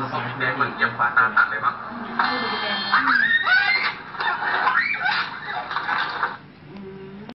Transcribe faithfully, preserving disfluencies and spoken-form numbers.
สีแดงมันเหยียบขวาตาตัดเลย